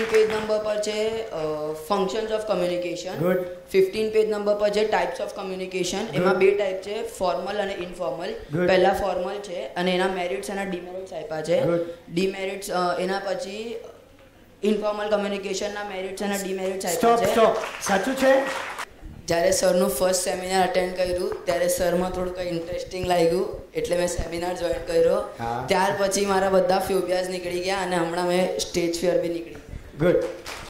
Page number પર છે functions of communication. Good. 15 page number પર છે ટાઈપ્સ ઓફ કમ્યુનિકેશન. એમાં બે ટાઈપ છે, ફોર્મલ અને ઇનફોર્મલ. પહેલા ફોર્મલ છે અને એના મેરિટ્સ અને ડિમેરિટ્સ આપ્યા છે. ડિમેરિટ્સ એના પછી ઇનફોર્મલ કમ્યુનિકેશનના મેરિટ્સ અને ડિમેરિટ્સ આપ્યા છે. સ્ટોપ. સાચું છે. જ્યારે સરનું ફર્સ્ટ સેમિનાર અટેન્ડ કર્યું ત્યારે સરમાં થોડું કંઈ ઇન્ટરેસ્ટિંગ લાગ્યું એટલે મેં સેમિનાર જોઈન કર્યો. ત્યાર પછી મારા બધા ફોબિયાસ નીકળી ગયા અને હમણાં મેં સ્ટેજ ફિયર બી નીકળી. ગુડ.